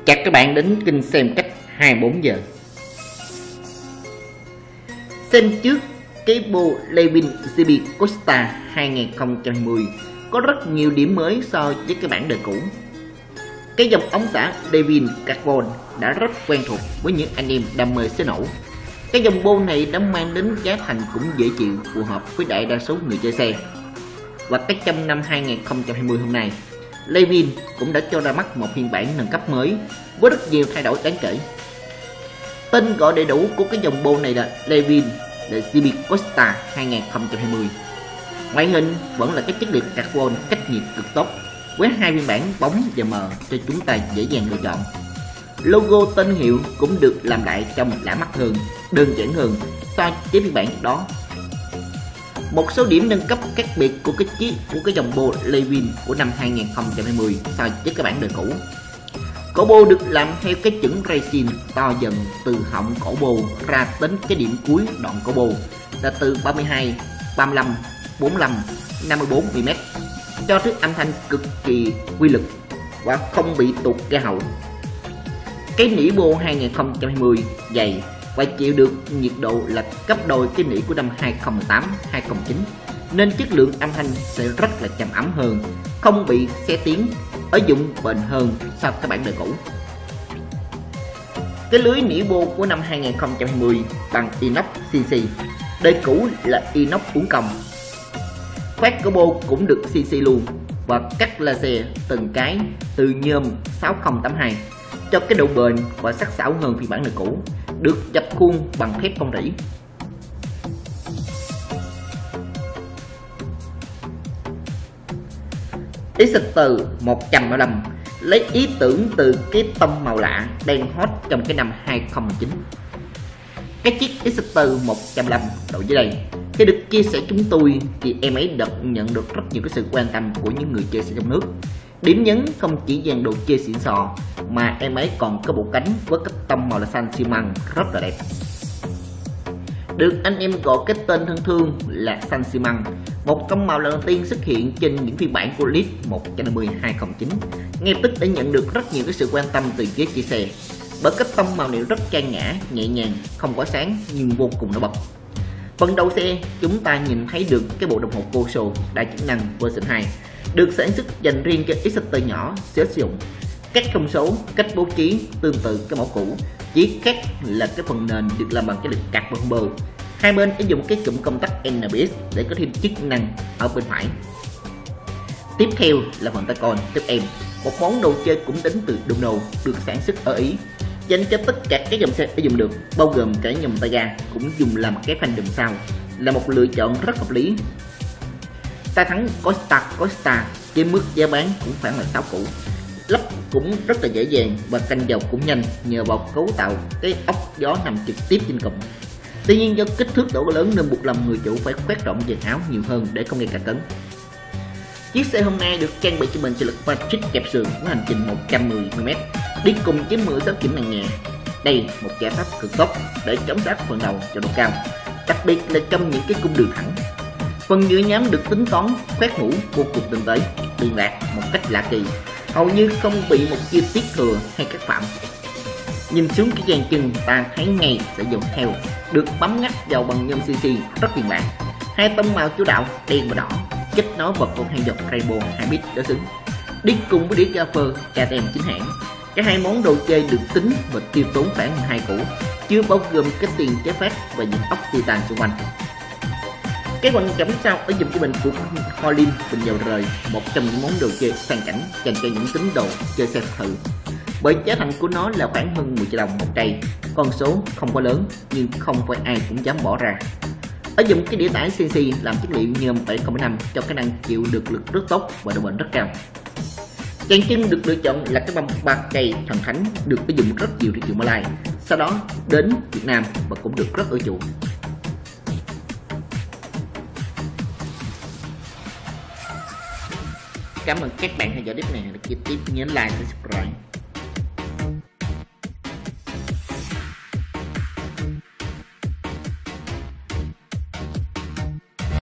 Chào các bạn đến kênh xem cách 24 giờ. Xem trước cái bộ Levin GB Costa 2020 có rất nhiều điểm mới so với cái bản đời cũ. Cái dòng ống xả Levin Carbon đã rất quen thuộc với những anh em đam mê xế nổ. Cái dòng bô này đã mang đến giá thành cũng dễ chịu, phù hợp với đại đa số người chơi xe. Và cái trong năm 2020 hôm nay, Levin cũng đã cho ra mắt một phiên bản nâng cấp mới với rất nhiều thay đổi đáng kể. Tên gọi đầy đủ của cái dòng bô này là Levin GB Costa 2020. Ngoại hình vẫn là cái chất liệu carbon cách nhiệt cực tốt với hai phiên bản bóng và mờ cho chúng ta dễ dàng lựa chọn. Logo tên hiệu cũng được làm lại trông lạ mắt hơn, đơn giản hơn so với phiên bản đó. Một số điểm nâng cấp khác biệt của cái dòng bô Levin của năm 2020 so với các bản đời cũ. Cổ bô được làm theo cái chữ resin to dần từ họng cổ bô ra đến cái điểm cuối đoạn cổ bô là từ 32, 35, 45, 54 mm, cho thuyết âm thanh cực kỳ quy lực và không bị tụt ra hậu. Cái nỉ bô 2020 dày và chịu được nhiệt độ là gấp đôi cái nỉ của năm 2018-2019, nên chất lượng âm thanh sẽ rất là trầm ấm hơn, không bị xe tiếng, ở dụng bền hơn so với các bản đời cũ. Cái lưới nỉ bô của năm 2020 bằng inox CNC, đời cũ là inox uốn cong. Khoét của bô cũng được CNC luôn và cắt laser từng cái từ nhôm 6082 cho cái độ bền và sắc sảo hơn phiên bản đời cũ, được dập khuôn bằng thép con rỉ. Exeter 135 lấy ý tưởng từ cái tông màu lạ đang hot trong cái năm 2019. Cái chiếc Exeter 105 đội dưới đây khi được chia sẻ chúng tôi thì em ấy nhận được rất nhiều cái sự quan tâm của những người chơi xe trong nước. Điểm nhấn không chỉ dàn đồ chơi xịn sò mà em ấy còn có bộ cánh với cái tông màu là xanh xi măng rất là đẹp, được anh em gọi cái tên thân thương là xanh xi măng. Một tông màu lần đầu tiên xuất hiện trên những phiên bản của Lead 150 2009 ngay tức đã nhận được rất nhiều cái sự quan tâm từ giới chia sẻ, bởi cái tông màu này rất trang nhã, nhẹ nhàng, không quá sáng nhưng vô cùng nổi bật. Phần đầu xe chúng ta nhìn thấy được cái bộ đồng hồ Coso đa chức năng version 2 được sản xuất dành riêng cho Exeter nhỏ sử dụng. Các thông số, cách bố trí tương tự cái mẫu cũ, chỉ khác là cái phần nền được làm bằng cái lực carbon bơ. Hai bên sẽ dùng cái cụm công tắc NBS để có thêm chức năng ở bên phải. Tiếp theo là phần tay con tiếp em, một món đồ chơi cũng đến từ Domino, được sản xuất ở Ý, dành cho tất cả các dòng xe để dùng được, bao gồm cả dòng tay ga cũng dùng làm cái phanh đùm sau, là một lựa chọn rất hợp lý. Ta thắng Costa với mức giá bán cũng khoảng là 6 củ. Lắp cũng rất là dễ dàng và canh dầu cũng nhanh nhờ vào cấu tạo cái ốc gió nằm trực tiếp trên cụm. Tuy nhiên do kích thước độ lớn nên buộc lòng người chủ phải khoét rộng dàn áo nhiều hơn để không gây cản cứng. Chiếc xe hôm nay được trang bị cho mình trợ lực Matrix kẹp sườn với hành trình 110 mm, đi cùng với 16 chỉnh nặng nhẹ. Đây một giải pháp cực tốt để chống sát phần đầu cho độ cao, đặc biệt là trong những cái cung đường thẳng. Phần nhựa nhám được tính toán khoét mũ vô cùng tinh tế, liền lạc một cách lạ kỳ, hầu như không bị một chi tiết thừa hay các phạm. Nhìn xuống cái dàn chân ta thấy ngay sẽ dùng theo, được bấm ngắt vào bằng nhôm CNC rất liền lạc. Hai tông màu chủ đạo đen và đỏ kết nối vào cột hàng dọc Rainbow 2 bit đối xứng, đi cùng với đĩa Gaffer KTM chính hãng. Cả hai món đồ chơi được tính và tiêu tốn khoảng 2 củ, chưa bao gồm cái tiền chế phát và những ốc titan xung quanh. Cái phần cắm sau ở dùm của mình của Holin bình dầu rời, một trong những món đồ chơi sang chảnh dành cho những tín đồ chơi xe thật thử, bởi giá thành của nó là khoảng hơn 10 triệu đồng một cây, con số không quá lớn nhưng không phải ai cũng dám bỏ ra. Ở dùm cái đĩa tải CNC làm chất liệu nhôm 7,5 cho khả năng chịu được lực rất tốt và độ bền rất cao. Dàn chân được lựa chọn là cái băng 3 cây thần thánh, được sử dụng rất nhiều thị trường Malai, sau đó đến Việt Nam và cũng được rất ưa chuộng. Cảm ơn các bạn theo dõi clip này, để tiếp nhớ like và subscribe.